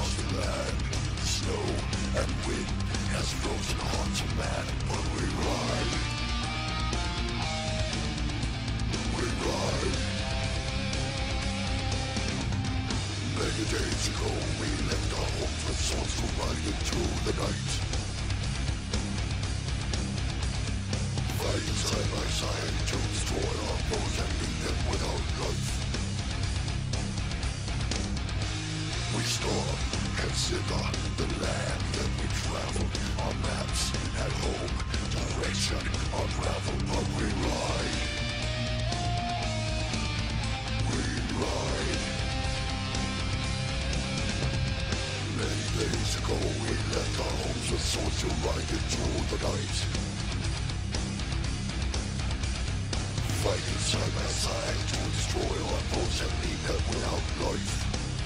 across the land. Snow and wind has frozen hearts of man, but we ride. We ride. Many days ago we left our homes with swords to ride into the night. Fighting side by side to destroy our foes and leave them without life. We stop, consider the land that we travel. Our maps at home, direction unravel, but we ride. We ride. Many days ago we left our homes with swords to ride into the night. Fighting side by side to destroy our foes and leave them without life.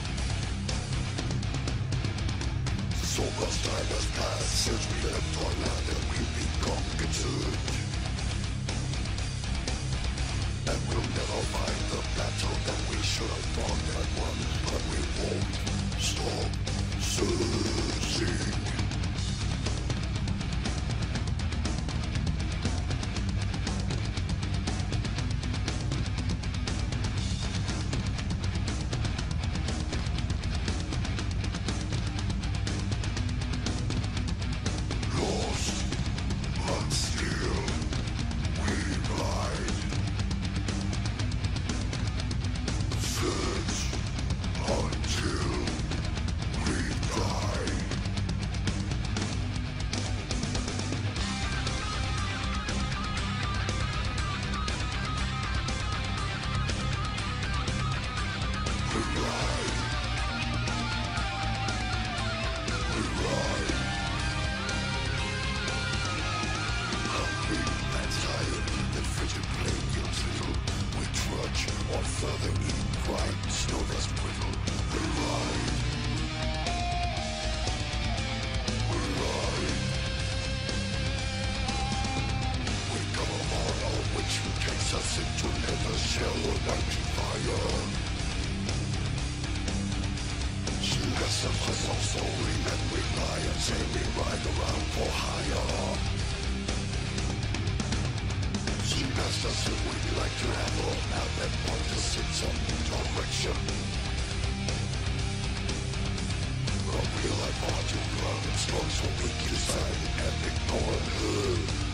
So much time has passed since we left our land and we've become concerned. And we'll never find the battle that we should have fought and won, but we won't stop searching.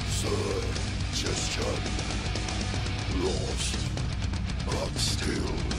Lost, but still